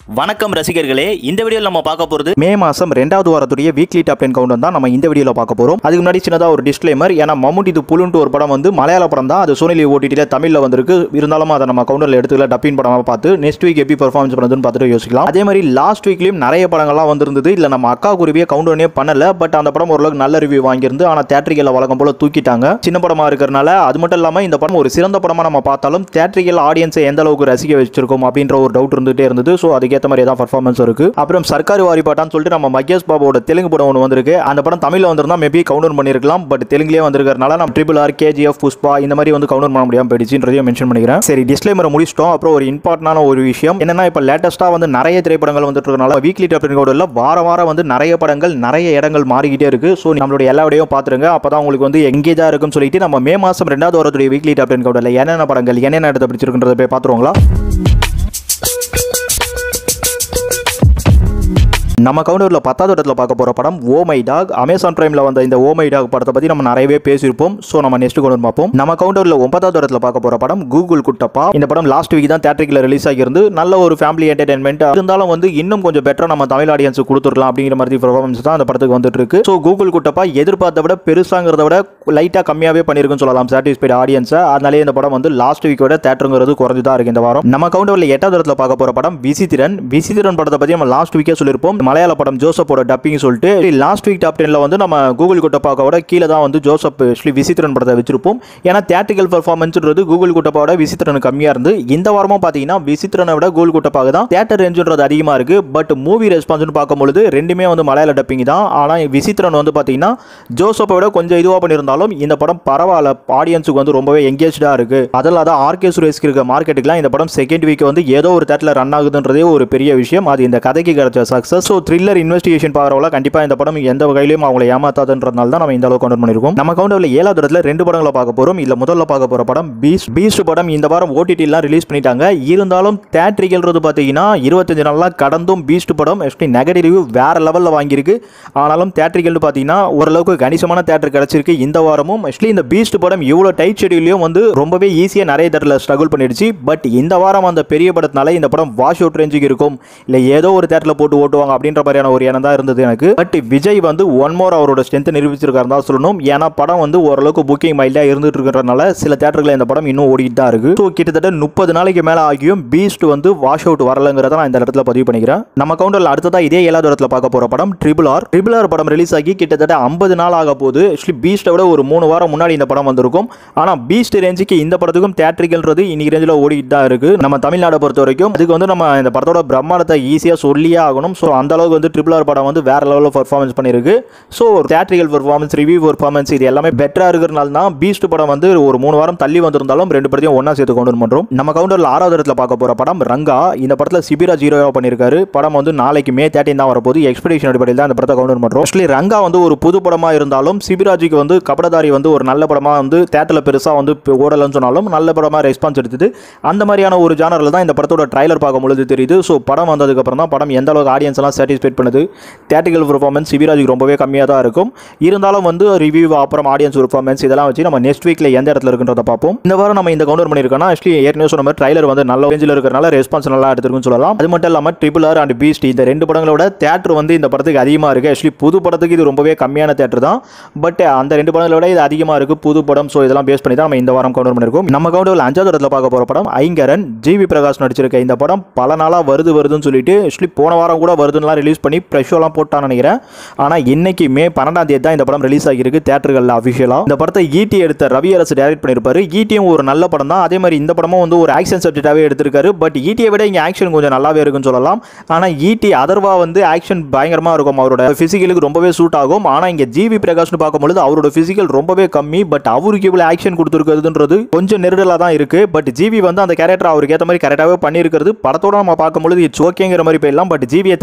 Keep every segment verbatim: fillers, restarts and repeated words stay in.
வணக்கம் ரசிகர்களே, இந்த வீடியோவில் நம்ம பார்க்க போகிறது மே மாதம் ரெண்டாவது வாரத்துடைய வீக்லி டாப் டென் கவுண்ட் தான் நம்ம இந்த வீடியோவில் பார்க்க போகிறோம். அதுக்கு முன்னாடி சின்னதாக ஒரு டிஸ்க்ளைமர். ஏன்னா மம்முட்டி இது புலுன்ட்டு ஒரு படம் வந்து மலையாள படம் தான், அது சோனி ஓடிடியில் தமிழில் வந்திருக்கு. இருந்தாலும் அதை நம்ம கவுண்டரில் எடுத்துக்கல, டப்பின் படமாக பார்த்து நெக்ஸ்ட் வீக் எப்படி பர்ஃபார்மன்ஸ் பண்ணுறதுன்னு பார்த்துட்டு யோசிக்கலாம். அதே மாதிரி லாஸ்ட் வீக்லையும் நிறைய படங்கள்லாம் வந்திருந்தது. இல்லை நம்ம அக்கா குருவியை கவுண்டர்னே பண்ணல, பட் அந்த படம் ஓரளவுக்கு நல்ல ரிவ்யூ வாங்கியிருந்து. ஆனால் தேட்டரிக்கல் வழக்கம் போல தூக்கிட்டாங்க. சின்ன படமாக இருக்கிறனால. அது மட்டும் இல்லாமல் இந்த படம் ஒரு சிறந்த படமாக நம்ம பார்த்தாலும் தேட்டரிக்கல் ஆடியன்ஸை எந்த அளவுக்கு ரசிக்க வச்சிருக்கோம் அப்படின்ற ஒரு டவுட் இருந்துகிட்டே இருந்தது. ஸோ அதுக்கேற்ற மாதிரி தான் பர்ஃபார்மன்ஸ் இருக்கு. அப்புறம் சர்க்காரி வாரி பாட்டான்னு சொல்லிட்டு நம்ம மகேஷ் பாபுவோட தெலுங்கு படம் ஒன்று வந்திருக்கு. அந்த படம் தமிழ்ல வந்திருந்தா மேபி கவுண்டர் பண்ணிருக்கலாம், பட் தெலுங்குலயே வந்திருக்கிறதுனால நம்ம ட்ரிபிள் ஆர், கேஜிஎஃப், புஷ்பா இந்த மாதிரி வந்து கவுண்டர் பண்ண முடியாம போயிடுச்சுன்றதையும் மென்ஷன் பண்ணிக்கிறேன். சரி, டிஸ்க்ளைமரை முடிச்சிட்டோம். அப்புறம் ஒரு இம்பார்ட்டன்டான ஒரு விஷயம் என்னன்னா, இப்போ லேட்டஸ்டா வந்து நிறைய திரைப்படங்கள் வந்துட்டு இருக்கனால வீக்லி டாப் டென் கவுண்டர்ல வார வாரம் வந்து நிறைய படங்கள் நிறைய இடங்கள் மாறிக்கிட்டே இருக்கு. ஸோ நம்மளுடைய எல்லா விடையும் பார்த்துருங்க, அப்பதான் உங்களுக்கு வந்து எங்கேஜா இருக்குன்னு சொல்லிட்டு நம்ம மே மாசம் ரெண்டாவது வாரத்துடைய வீக்லி டாப் டென் கவுண்டர்ல என்னென்ன படங்கள் என்னென்ன இடத்தை பிடிச்சிருக்குன்றத போய் பார்த்துருவாங்களா. நம்ம கவுண்டரில் பத்தாவது இடத்துல பார்க்க போகிற படம் ஓ மை டாக். அமேசான் பிரைமில் வந்த இந்த ஓ மை டாக் படத்தை பற்றி நம்ம நிறையவே பேசியிருப்போம். ஸோ நம்ம நெக்ஸ்ட் கவுண்டர் பார்ப்போம். நம்ம கவுண்டரில் ஒன்பதாவது இடத்துல பார்க்க போகிற படம் கூகுள் குட்டப்பா. இந்த படம் லாஸ்ட் வீக் தான் தேட்டரிக்கில் ரிலீஸ் ஆகியிருந்து. நல்ல ஒரு ஃபேமிலி என்டர்டைன்மெண்ட் இருந்தாலும் வந்து இன்னும் கொஞ்சம் பெட்டராக நம்ம தமிழ் ஆடியன்ஸுக்கு கொடுத்துடலாம் அப்படிங்கிற மாதிரி பர்ஃபார்மன்ஸ் தான் அந்த படத்துக்கு வந்துட்டு இருக்கு. ஸோ கூகுள் குட்டப்பா எதிர்பார்த்த விட பெருசாங்கிறத விட லைட்டாக கம்மியாகவே பண்ணியிருக்குன்னு சொல்லலாம் சாட்டிஸ்ஃபைட் ஆடியன்ஸை. அதனாலே இந்த படம் வந்து லாஸ்ட் வீக்கோட தேட்டருங்கிறது குறைஞ்சு தான் இருக்கு இந்த வாரம். நம்ம கவுண்டரில் எட்டாவது இடத்துல பார்க்க போகிற படம் விசித்திரன். விசித்திரன் படத்தை பற்றி நம்ம லாஸ்ட் வீக்கே சொல்லியிருப்போம். மலையாள படம் ஜோசப் டப்பிங் சொல்லிட்டு லாஸ்ட் வீக் டாப் டென்ல வந்து நம்ம கூகுள் குட்டப்பாவோட கீழே தான் வந்து ஜோசப் விசித்திரன் படத்தை வச்சிருப்போம். ஏன்னா தியேட்டரிக்கல் பர்ஃபார்மன்ஸ்ன்றது கூகுள் குட்டப்பாவோட விசித்திரன் கம்மியா இருந்து. இந்த வாரமும் பாத்தீங்கன்னா விசித்திரனை விட கூகுள் குட்டப்பாக தான் தியேட்டர் ரேஞ்சுன்றது அதிகமா இருக்கு. பட் மூவி ரெஸ்பான்ஸ் பார்க்கும்போது ரெண்டுமே வந்து மலையாள டப்பிங் தான். ஆனா விசித்திரன் வந்து பாத்தீங்கன்னா ஜோசப்பை விட கொஞ்சம் இதுவா பண்ணியிருந்தாலும் இந்த படம் பரவாயில்ல, ஆடியன்ஸுக்கு வந்து ரொம்பவே எங்கேஜா இருக்கு. அதெல்லாம் தான் ஆர்கே சுரேஷ்க்கு இருக்க மார்க்கெட்டுக்குலாம் இந்த படம் செகண்ட் வீக் வந்து ஏதோ ஒரு தேட்டர்ல ரன் ஆகுதுன்றதே ஒரு பெரிய விஷயம். அது இந்த கதைக்கு கிடைச்ச சக்சஸ். ஸோ த்ரில்லர் இன்வெஸ்டிகேஷன் பார்க்கறவங்கள கண்டிப்பா இந்த படம் எந்த வகையிலும் அவங்களை ஏமாத்தாதுன்றதுனால தான் நம்ம இந்த அளவுக்கு கவுண்டர் பண்ணிருக்கோம். நம்ம கவுண்டர்ல ஏழாவது இடத்துல ரெண்டு படங்களை பார்க்க போறோம். இல்ல முதல்ல பார்க்க போற படம் பீஸ்ட். பீஸ்ட் படம் இந்த வாரம் ஓடிடி எல்லாம் ரிலீஸ் பண்ணிட்டாங்க. இருந்தாலும் தியேட்டரிக்கல்றது பாத்தீங்கன்னா இருபத்தஞ்சு நாளா கடந்தும் பீஸ்ட் படம் நெகட்டிவ் ரிவ்யூ வேற லெவல்ல வாங்கியிருக்கு. ஆனாலும் தியேட்டரிக்கல் பாத்தீங்கன்னா ஓரளவுக்கு கணிசமான தியேட்டர் கிடைச்சிருக்கு இந்த வாரமும். ஆக்சுவலி இந்த பீஸ்ட் படம் இவ்வளவு டைட் ஷெட்யூலையும் வந்து ரொம்பவே ஈஸியா நிறைய தேட்டர்ல ஸ்ட்ரகிள் பண்ணிடுச்சு. பட் இந்த வாரம் அந்த பெரிய படத்தினால இந்த படம் வாஷ் அவுட் ரேஞ்சுக்கு இருக்கும், இல்ல ஏதோ ஒரு தேட்டர்ல போட்டு ஓட்டுவாங்க அப்படின்ற மாதிரியான ஒரு எண்ணம் தான் இருந்தது எனக்கு. பட் விஜய் வந்து ஒன் மோர் அவரோட ஸ்ட்ரென்த் நிரூபிச்சிருக்காரு தான் சொல்லணும். ஏன்னா படம் வந்து ஓரளவுக்கு புக்கிங் மைல்டா இருந்துட்டு இருக்கிறதுனால சில தேட்டர்களில் இந்த படம் இன்னும் ஓடிட்டு தான் இருக்கு. ஸோ கிட்டத்தட்ட முப்பது நாளைக்கு மேல ஆகியும் பீஸ்ட் வந்து வாஷ் அவுட் வரலங்கிறத நான் இந்த இடத்துல பதிவு பண்ணிக்கிறேன். நம்ம கவுண்டர்ல அடுத்ததா இதே ஏழாவது இடத்துல பார்க்க போற படம் ட்ரிபிள் ஆர். ட்ரிபிள் ஆர் படம் ரிலீஸ் ஆகி கிட்டத்தட்ட ஐம்பது நாள் ஆக போகுது. ஆக்சுவலி பீஸ்ட்டை விட ஒரு மூணு வாரம் முன்னாடி இந்த படம் வந்திருக்கும். ஆனா பீஸ்ட் ரேஞ்சுக்கு இந்த படத்துக்கும் தியேட்டரிக்கல்ன்றது இன்னைக்கு ரேஞ்சில் ஓடிட்டு தான் இருக்கு. நம்ம தமிழ்நாடு பொறுத்த வரைக்கும் அதுக்கு வந்து நம்ம இந்த படத்தோட பிரம்மாண்டத்தை ஈஸியா சொல்லியே ஆகணும். ஸோ அந்த அளவுக்கு வந்து ட்ரிபிள் ஆர் படம் வந்து வேற லெவலில் பர்ஃபார்மன்ஸ் பண்ணிருக்கு. So theatrical performance, review performance இது எல்லாமே பெட்டரா இருக்கிறனால தான் பீஸ்ட் படம் வந்து ஒரு மூணு வாரம் தள்ளி வந்திருந்தாலும் ரெண்டு படத்தையும் ஒன்னா சேர்த்து கவுண்டர் பண்றோம். நம்ம கவுண்டர்ல ஆறாவது இடத்துல பார்க்க போற படம் ரங்கா. இந்த படத்துல சிபிராஜ் ஹீரோவா பண்ணிருக்காரு. படம் வந்து நாளைக்கு மே தேர்ட்டீன் தான் வரப்போது. எக்ஸ்பெக்டேஷன் அடிப்படையில் தான் இந்த படத்தை கவுண்டர் பண்றோம். ஆக்சுவலி ரங்கா வந்து ஒரு புது படமா இருந்தாலும் சிபிராஜுக்கு வந்து கபடதாரி வந்து ஒரு நல்ல படமா வந்து தேட்டர்ல பெருசா வந்து ஓடலன்னு சொன்னாலும் நல்ல படமா ரெஸ்பான்ஸ் எடுத்தது. அந்த மாதிரியான ஒரு ஜானர்ல தான் இந்த படத்தோட ட்ரைலர் பார்க்கும்போது தெரியுது. ஸோ படம் வந்ததுக்கு அப்புறம் தான் படம் எந்த அளவுக்கு ஆடியன்ஸ் எல்லாம் சாட்டிஸ்ஃபைட் பண்ணுது. தியேட்டரிக்கல் பர்ஃபார்மன்ஸ் சிபிராஜுக்கு ரொம்பவே கம்மியாக தான் இருக்கும். இருந்தாலும் வந்து ரிவ்யூ அப்புறம் ஆடியன்ஸ் பர்ஃபார்மன்ஸ் இதெல்லாம் வச்சு நம்ம நெக்ஸ்ட் வீக்ல எந்த இடத்துல இருக்குன்றத பார்ப்போம். இந்த வாரம் நம்ம இந்த கவுண்டர் பண்ணிருக்கோம்னா ஆக்சுவலி ஏற்கனவே சொன்ன மாதிரி ட்ரைலர் வந்து நல்ல ரேஞ்சில் இருக்கிறனால ரெஸ்பான்ஸ் நல்லா எடுத்துருக்குன்னு சொல்லலாம். அது மட்டும் இல்லாமல் ட்ரிபிள் ஆர் அண்ட் பீஸ்ட் இந்த ரெண்டு படங்களோட தியேட்டர் வந்து இந்த படத்துக்கு அதிகமாக இருக்கு. ஆக்சுவலி புது படத்துக்கு இது ரொம்பவே கம்மியான தியேட்டர் தான். பட் அந்த ரெண்டு படங்களோட இது அதிகமாக இருக்கு புது படம். ஸோ இதெல்லாம் பேஸ் பண்ணி தான் நம்ம இந்த வாரம் கவுண்டர் பண்ணிருக்கோம். நம்ம கவுண்டர்ல அஞ்சாவது இடத்துல பார்க்க போற படம் ஐங்கரன். ஜிவி பிரகாஷ் நடிச்சிருக்க இந்த படம் பல நாளா வருது வருதுன்னு சொல்லிட்டு ஆக்சுவலி போன வாரம் கூட வருதுன்னு ரிலீஸ் பண்ணி ப்ரெஷ் எல்லாம் போட்டான்னு நினைக்கிறேன். ஆனால் இன்னைக்கு மே பன்னெண்டாம் தேதி தான் இந்த படம் ரிலீஸ் ஆகியிருக்கு தியேட்டர்கள் அஃபிஷியலா. இந்த படத்தை ஈட்டி எடுத்த ரவி அரசு டைரக்ட் பண்ணியிருப்பாரு. ஈட்டியும் ஒரு நல்ல படம் தான். அதே மாதிரி இந்த படமும் வந்து ஒரு ஆக்ஷன் சப்ஜெக்டாகவே எடுத்திருக்காரு. பட் ஈட்டியை விட இங்கே ஆக்ஷன் கொஞ்சம் நல்லாவே இருக்குன்னு சொல்லலாம். ஆனால் ஈட்டி அதர்வா வந்து ஆக்ஷன் பயங்கரமா இருக்கும். அவரோட பிசிக்கலுக்கு ரொம்பவே சூட் ஆகும். ஆனால் இங்கே ஜிவி பிரகாஷ்னு பார்க்கும்போது அவரோட பிசிக்கல் ரொம்பவே கம்மி. பட் அவருக்கு இவ்வளவு ஆக்ஷன் கொடுத்துருக்கிறதுன்றது கொஞ்சம் நெருடலாக தான் இருக்கு. பட் ஜிவி வந்து அந்த கேரக்டர் அவருக்கு ஏற்ற மாதிரி கரெக்டாகவே பண்ணியிருக்கிறது. படத்தோட நம்ம பார்க்கும்போது இட்ஸ் ஓகேங்கிற மாதிரி போயிடலாம். பட் ஜிவியை தனியாக பார்த்தா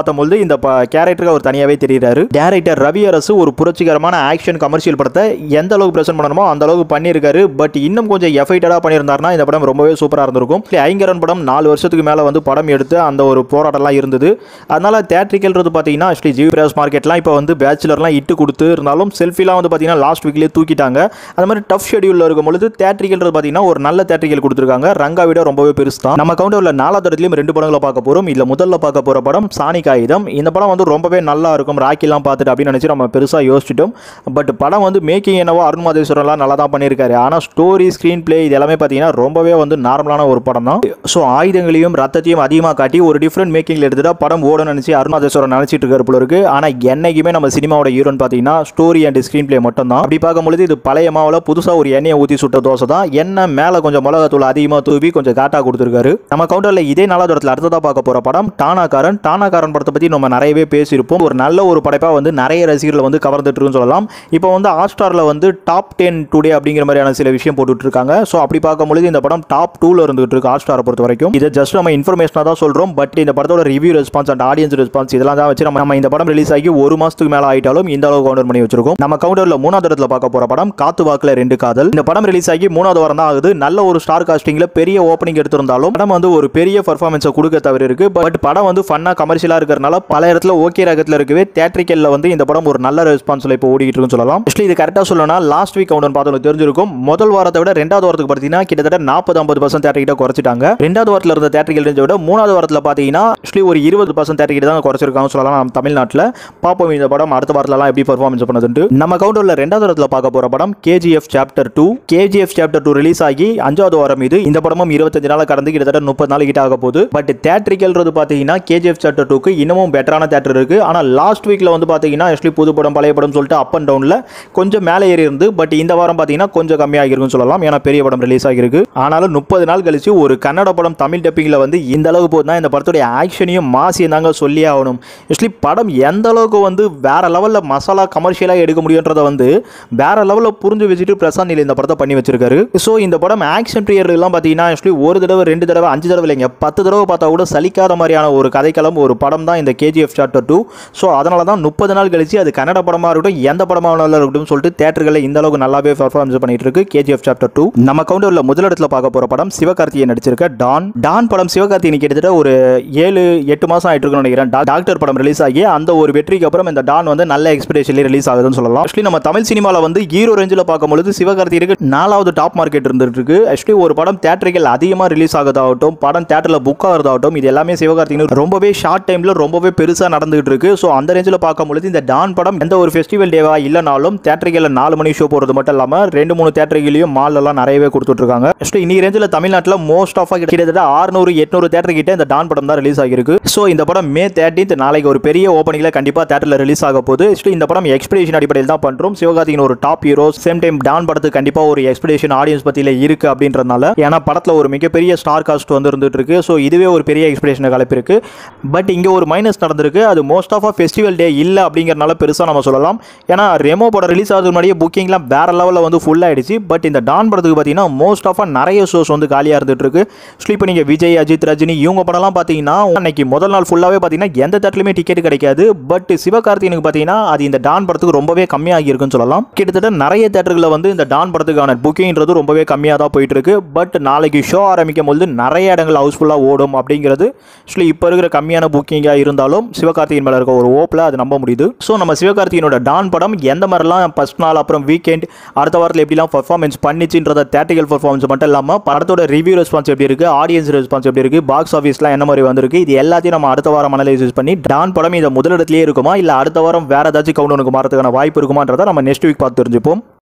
பார்த்தபோது இந்த கேரக்டருக்கு அவர் தனியாகவே தெரிகிறாரு. டேரக்டர் ரவி அரசு ஒரு புரட்சிகரமான ஆக்ஷன் கமர்ஷியல் படத்தை எந்த அளவுக்கு பிரசன்ட் பண்ணணுமோ அந்த அளவுக்கு பண்ணியிருக்காரு. பட் இன்னும் கொஞ்சம் எஃபைட்டடாக பண்ணியிருந்தாருன்னா இந்த படம் ரொம்பவே சூப்பராக இருந்திருக்கும். ஐங்கரன் படம் நாலு வருஷத்துக்கு மேலே வந்து படம் எடுத்து அந்த ஒரு போராட்டம்லாம் இருந்தது. அதனால தேட்ரிக்கல்றது பார்த்தீங்கன்னா ஆக்சுவலி ஜிவி பிரகாஷ் மார்க்கெட்லாம் இப்போ வந்து பேச்சுலர்லாம் இட்டு கொடுத்து இருந்தாலும் செல்ஃபிலாம் வந்து பார்த்தீங்கன்னா லாஸ்ட் வீக்லேயே தூக்கிட்டாங்க. அது மாதிரி டஃப் ஷெடியூலில் இருக்கும் பொழுது தேட்ரிக்கல்றது பார்த்தீங்கன்னா ஒரு நல்ல தேட்ரிக்கல் கொடுத்துருக்காங்க. ரங்கா விட ரொம்பவே பெருசு தான். நம்ம கவுண்டரில் நாலாவது இடத்துலையும் ரெண்டு படங்களை பார்க்க போகிறோம். இதில் முதல்ல பார்க்க போகிற படம் சாணி காகிதம். இந்த படம் வந்து ரொம்பவே நல்லா இருக்கும். ராக்கிலாம் பார்த்துட்டு அப்படின்னு நினச்சி நம்ம பெருசாக யோசிச்சிட்டோம். பட் படம் வந்து மேக்கிங் என்னவோ அருண் மாதேஸ்வரன்லாம் நல்லா தான் பண்ணியிருக்காரு. ஆனால் ஸ்டோரி ஸ்க்ரீன் பிளே இது எல்லாமே பார்த்தீங்கன்னா ரொம்பவே வந்து நார்மலான ஒரு படம் தான். ஸோ ஆயுதங்களையும் ரத்தத்தையும் அதிகமாக காட்டி ஒரு டிஃப்ரெண்ட் மேக்கிங்கில் எடுத்துட்டா படம் ஓட நினச்சி அருண் மாதேஸ்வரன் நினச்சிட்டு இருக்காரு போல இருக்கு. ஆனால் என்னைக்குமே நம்ம சினிமாவோட ஹீரோன்னு பார்த்தீங்கன்னா ஸ்டோரி அண்ட் ஸ்க்ரீன் பிளே மட்டும் தான். அப்படி பார்க்கும்பொழுது இது பழைய மாவில் புதுசாக ஒரு எண்ணெயை ஊற்றி சுட்ட தோசை தான். எண்ணெய் மேலே கொஞ்சம் மிளகாத்தூள் அதிகமாக தூவி கொஞ்சம் காட்டாக கொடுத்துருக்காரு. நம்ம கவுண்டரில் இதே நாலாவது இடத்துல அடுத்ததாக பார்க்க போகிற படம் டானாக்காரன். டானாக்காரன் படத்தை பற்றி நம்ம நிறையவே பேசியிருப்போம். ஒரு நல்ல ஒரு படைப்பாக வந்து நிறைய ரசிகர்கள் வந்து கவர்ந்துட்டு இருக்குன்னு சொல்லலாம். இப்போ வந்து ஹாட்ஸ்டாரில் வந்து டாப் டென் டுடே அப்படிங்கிற மாதிரியான சில விஷயம் போட்டுட்டு இருக்காங்க. ஸோ அப்படி பார்க்கும்பொழுது இந்த படம் டாப் டூவில் இருந்துகிட்டு இருக்கு ஹாட்ஸ்டாரை பொறுத்த வரைக்கும். இதை ஜஸ்ட் நம்ம இன்ஃபர்மேஷனாக தான் சொல்கிறோம். பட் இந்த படத்தோட review response and audience response இதெல்லாம் தான் வச்சு நம்ம நம்ம இந்த படம் ரிலீஸ் ஆகி ஒரு மாதத்துக்கு மேலே ஆகிட்டாலும் இந்த அளவுக்கு கவுண்டர் பண்ணி வச்சிருக்கோம். நம்ம கவுண்டரில் மூணாவது இடத்துல பார்க்க போகிற படம் காத்து வாக்கில் ரெண்டு காதல். இந்த படம் ரிலீஸ் ஆகி மூணாவது வாரம் தான் ஆகுது. நல்ல ஒரு ஸ்டார் காஸ்டிங்கில் பெரிய ஓப்பனிங் எடுத்திருந்தாலும் படம் வந்து ஒரு பெரிய பர்ஃபார்மன்ஸை கொடுக்க தவிர இருக்கு. பட் படம் வந்து ஃபன்னாக கமர்ஷியலாக இருக்கிறனால பல இடத்துல ஓகே ரகத்தில் இருக்கவே தியேட்டரிக்கல்ல வந்து இந்த படம் ஒரு நல்ல ரெஸ்பான்ஸ்ல இப்போ ஓடிட்டு இருக்குன்னு சொல்லலாம். ஆக்சுவலி இது கரெக்டாக சொல்லணும்னா லாஸ்ட் வீக் கவுண்டர் பார்த்தவங்களுக்கு தெரிஞ்சிருக்கும். முதல் வாரத்தை விட ரெண்டாவது வாரத்துக்கு பார்த்தீங்கன்னா கிட்டத்தட்ட நாற்பது ஐம்பது பர்சன்ட் தேட்டர்கிட்ட குறைச்சிட்டாங்க. ரெண்டாவது வாரத்தில் இருந்த தேட்டரிக்கல் ரேஞ்சை விட மூணாவது வாரத்தில் பார்த்தீங்கன்னா ஆக்சுவலி ஒரு இருபது பர்சன்ட் தேட்டர்கிட்ட தான் குறைச்சிருக்காங்க சொல்லலாம். நம்ம தமிழ்நாட்டில் பார்ப்போம் இந்த படம் அடுத்த வாரத்திலலாம் எப்படி பர்ஃபார்மன்ஸ் பண்ணுதுன்னு. நம்ம கவுண்டரில் ரெண்டாவது இடத்துல பார்க்க போகிற படம் KGF chapter two. KGF chapter two release ஆகி அஞ்சாவது வாரம் இது. இந்த படமும் இருபத்தஞ்சு நாள் கடந்து கிட்டத்தட்ட முப்பது நாள் கிட்ட ஆக போகுது. பட் தேட்டரிக்கல்றது பார்த்தீங்கன்னா கேஜிஎஃப் சாப்டர் டூக்கு இன்னமும் பெட்டரான தேட்டர் இருக்கு. ஆனால் லாஸ்ட் வீக்ல வந்து பார்த்தீங்கன்னா ஆக்சுவலி புது படம் பழைய படம் சொல்லிட்டு அப் அண்ட் டவுன்ல கொஞ்சம் மேலே ஏறி இருந்து. பட் இந்த வாரம் பார்த்தீங்கன்னா கொஞ்சம் கம்மியாக இருக்குன்னு சொல்லலாம். ஏன்னா பெரிய படம் ரிலீஸ் ஆகிருக்கு. ஆனாலும் முப்பது நாள் கழிச்சு ஒரு கன்னட படம் தமிழ் டப்பிங்ல வந்து இந்த அளவுக்கு போதுனா இந்த படத்துடைய ஆக்ஷனையும் மாசியும் தாங்க சொல்லி ஆகணும். ஆக்சுவலி படம் எந்த அளவுக்கு வந்து வேற லெவலில் மசாலா கமர்ஷியலாக எடுக்க முடியுன்றதை வந்து வேற லெவலில் புரிஞ்சு வச்சுட்டு பிரசாந்த் நீல் இந்த படத்தை பண்ணி வச்சிருக்காரு. ஸோ இந்த படம் ஆக்ஷன் பிரியர்கள்லாம் பார்த்தீங்கன்னா ஆக்சுவலி ஒரு தடவை ரெண்டு தடவை அஞ்சு தடவை இல்லைங்க பத்து தடவை பார்த்தா கூட சலிக்காத மாதிரியான ஒரு கதைக்களம் ஒரு படம் தான் இந்த கேஜிஎஃப் சாப்டர் டூ. ஸோ அதனால தான் முப்பது நாள் கழிச்சு அது கன்னட படமாக இருக்கட்டும் எந்த படமாக இருக்கட்டும் சொல்லிட்டு தேட்டர்களில் இந்த அளவுக்கு நல்லாவே பர்ஃபார்மன்ஸ் பண்ணிட்டு இருக்கு கேஜிஎஃப் சாப்டர் டூ. நம்ம கவுண்டரில் முதலிடத்துல பார்க்க போகிற படம் சிவகார்த்திகேயன் நடிச்சிருக்க டான். டான் படம் சிவகார்த்திகேயன் கிட்டத்தட்ட ஒரு ஏழு எட்டு மாதம் ஆயிட்டு இருக்குன்னு நினைக்கிறேன். டாக்டர் படம் ரிலீஸ் ஆகி அந்த ஒரு வெற்றிக்கு அப்புறம் இந்த டான் வந்து நல்ல எக்ஸ்பெக்டேஷன்ல ரிலீஸ் ஆகுதுன்னு சொல்லலாம். ஆக்சுவலி நம்ம தமிழ் சினிமாவில் வந்து ஹீரோ ரேஞ்சில் பார்க்கும்போது சிவகார்த்திகேயனுக்கு நாலாவது டாப் மார்க்கெட் இருந்துட்டு இருக்கு. ஆக்சுவலி ஒரு படம் தேட்டரிக்கல் அதிகமாக ரிலீஸ் ஆகுதாகட்டும் படம் தேட்டரில் புக் ஆகிறதாகட்டும் இது எல்லாமே சிவகார்த்திகேயன் ரொம்பவே ஷார்ட் டைமில் ரொம்பவே பெருசாக நடந்துகிட்டு இருக்கு. ஸோ அந்த ரேஞ்சில் பார்க்கும்போது இந்த டான் படம் எந்த ஒரு ஃபெஸ்டிவல் டேவா இல்லைனாலும் தேட்டரிக்கலில் நாலு மணி ஷோ போகிறது மட்டும் இல்லாமல் ரெண்டு மூணு தேட்டரிகளையும் மாலெல்லாம் நிறையவே கொடுத்துட்டு இருக்காங்க. ஆக்சுவலி இன்னைக்கு ரேஞ்சில் தமிழ்நாட்டில் மோஸ்ட் ஆஃப் கிட்டத்தட்ட ஆறுநூறு எட்நூறு தேட்டர் கிட்ட இந்த டான் படம் தான் ரிலீஸ் ஆகிருக்கு. ஸோ இந்த படம் மே தேர்ட்டீன்த் நாளைக்கு ஒரு பெரிய ஓப்பனிங்ல கண்டிப்பாக தேட்டரில் ரிலீஸ் ஆக போகுது. ஆக்சுவலி இந்த படம் எக்ஸ்பெக்டேஷன் அடிப்படையில் தான் பண்ணுறோம். சிவகார்த்திகேயன் ஒரு top hero same time Don படத்துக்கு கண்டிப்பாக ஒரு எக்ஸ்பெக்டேஷன் ஆடியன்ஸ் பத்தியில இருக்கு அப்படின்றதுனால ஏன்னா படத்தில் ஒரு மிகப்பெரிய ஸ்டார் காஸ்ட் வந்து இருந்துட்டு இருக்கு. ஸோ இதுவே ஒரு பெரிய எக்ஸ்பெக்டேஷன் கலப்பிருக்கு. பட் இங்கே ஒரு மைனஸ் நடந்திருக்கு. அது மோஸ்ட் ஆஃப் ஃபெஸ்டிவல் டே இல்லை அப்படிங்கிறனால பெருசாக நம்ம சொல்லலாம். ஏன்னா ரெமோ படம் ரிலீஸ் ஆகிறதுக்கு முன்னாடியே புக்கிங்லாம் வேற லெவலில் வந்து ஃபுல் ஆயிடுச்சு. பட் இந்த டான் படத்துக்கு பார்த்தீங்கன்னா மோஸ்ட் ஆஃப் நிறைய ஷோஸ் வந்து காலியாக இருந்துட்டு இருக்கு. இப்போ நீங்கள் விஜய் அஜித் ரஜினி இவங்க படம்லாம் பார்த்தீங்கன்னா அன்னைக்கு முதல் நாள் ஃபுல்லாகவே பார்த்தீங்கன்னா எந்த தேட்டர்லையுமே டிக்கெட் கிடைக்காது. பட் சிவகார்த்திகேயனுக்கு பார்த்தீங்கன்னா அது இந்த டான் படத்துக்கு ரொம்பவே கம்மியாகி இருக்குன்னு சொல்லலாம். கிட்டத்தட்ட நிறைய தேட்டர்களில் வந்து இந்த டான் படத்துக்கான புக்கிங்கிறது ரொம்பவே கம்மியாக தான் போயிட்டு இருக்கு. பட் நாளைக்கு ஷோ ஆரம்பிக்கும் போது நிறைய இடங்கள் ஹவுஸ்ஃபுல்லாக ஓடும் அப்படிங்கிறது ஆக்சுவலி இப்போ இருக்கிற கம்மியான புக்கிங்காக இருந்தாலும் சிவகார்த்திகேயன் மேலே இருக்க ஒரு ஓப்பில் அது நம்ப முடியுது. ஸோ நம்ம சிவகார்த்திகேயனோட டான் படம் எந்த மாதிரிலாம் ஃபர்ஸ்ட் நாள் அப்புறம் வீக்கெண்ட் அடுத்த வாரத்தில் எப்படிலாம் பர்ஃபார்மன்ஸ் பண்ணிச்சுன்றத தேட்டரிக்கல் பர்ஃபார்மன்ஸ் மட்டும் இல்லாமல் படத்தோட ரிவ்யூ ரெஸ்பான்ஸ் எப்படி இருக்கு ஆடியன்ஸ் ரெஸ்பான்ஸ் எப்படி இருக்கு பாக்ஸ் ஆஃபீஸ்லாம் என்ன மாதிரி வந்திருக்கு இது எல்லாத்தையும் நம்ம அடுத்த வாரம் அனலைஸ் பண்ணி டான் படம் இந்த முதலிடத்திலேயே இருக்குமா இல்லை அடுத்த வாரம் வேற ஏதாச்சும் கவுண்டனுக்கு மாறதுக்கான வாய்ப்பு இருக்குமான்றதை நம்ம நெக்ஸ்ட் வீக் பார்த்து தெரிஞ்சுப்போம்.